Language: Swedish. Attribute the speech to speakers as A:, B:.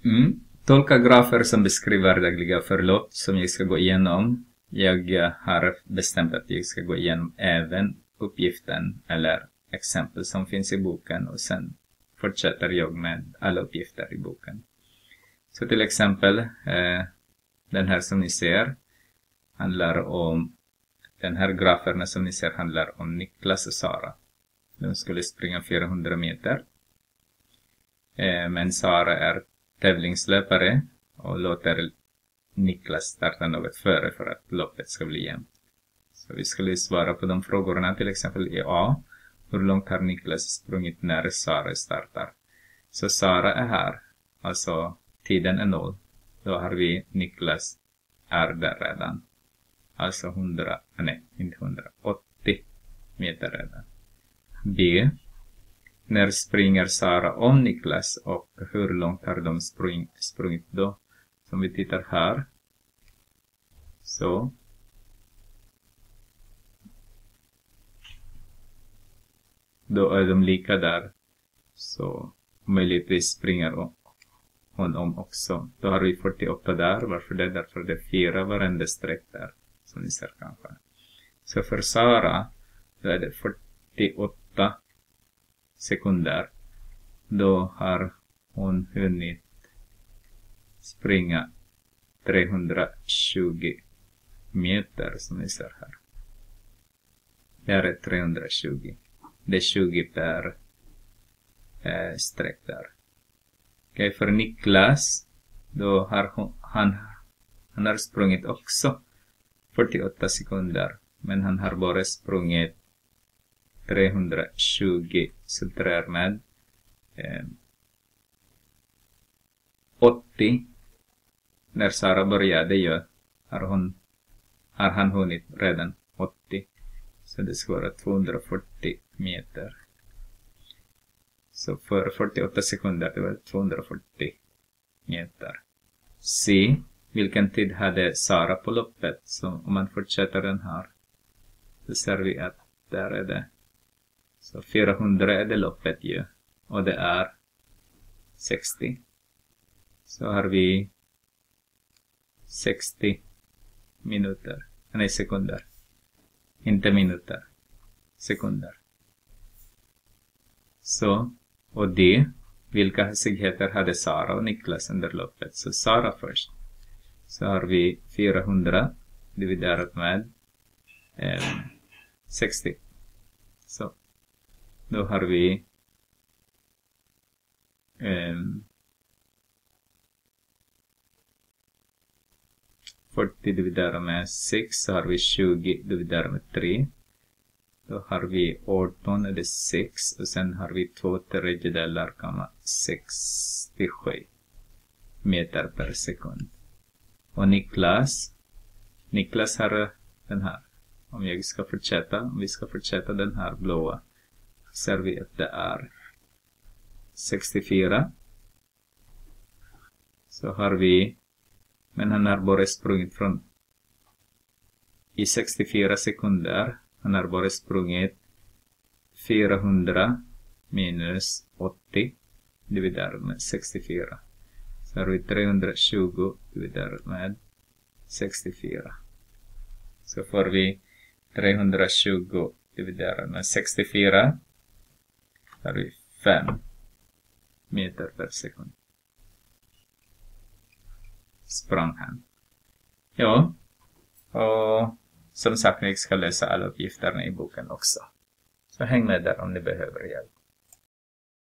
A: Tolka grafer som beskriver dagliga förlopp som jag ska gå igenom. Jag har bestämt att jag ska gå igenom även uppgiften eller exempel som finns i boken och sen fortsätter jag med alla uppgifter i boken. Så till exempel den här som ni ser handlar om, den här graferna som ni ser handlar om Niklas och Sara. De skulle springa 400 meter. Men Sara är tävlingslöpare och låter Niklas starta något före för att loppet ska bli jämnt. Så vi skulle svara på de frågorna, till exempel i A. Hur långt har Niklas sprungit när Sara startar? Så Sara är här, alltså tiden är 0. Då har vi Niklas är där redan. Alltså 80 meter redan. B. När springer Sara om Niklas och hur långt har de sprungit då? Som vi tittar här. Så. Då är de lika där. Så möjligtvis springer hon om också. Då har vi 48 där. Varför det? Därför det är 4 varenda streck där. Som ni ser kanske. Så för Sara då är det 48 sekunder. Då har hon hunnit springa 320 meter som ni ser här. Det här är 320. Det är 20 per streck där. Okej, för Niklas då har han har sprungit också 48 sekunder. Men han har bara sprungit 320 subtraherar med 80. När Sara började har han hunnit redan 80. Så det ska vara 240 meter. Så för 48 sekunder det var 240 meter. C. Vilken tid hade Sara på loppet? Så om man fortsätter den här. Så ser vi att där är det. Så 400 är det loppet ju. Och det är 60. Så har vi 60 minuter. Nej, sekunder. Inte minuter. Sekunder. Så, och det. Vilka hastigheter hade Sara och Niklas under loppet? Så Sara först. Så har vi 400 dividerat med 60. Så. Då har vi 40 dividerat med 6. Så har vi 20 dividerat med 3. Då har vi 18 är det 6. Och sen har vi 2/3 67 meter per sekund. Och Niklas har den här. Om vi ska fortsätta den här blåa. Ser vi att det är 64. Så har vi, men han har bara sprungit i 64 sekunder. Han har bara sprungit 400 minus 80 dividerat med 64. Så har vi 320 dividerat med 64. Så får vi 320 dividerat med 64. Så har vi 5 meter per sekund. Sprang han. Ja. Och som sagt, ni ska läsa alla uppgifterna i boken också. Så häng med där om ni behöver hjälp.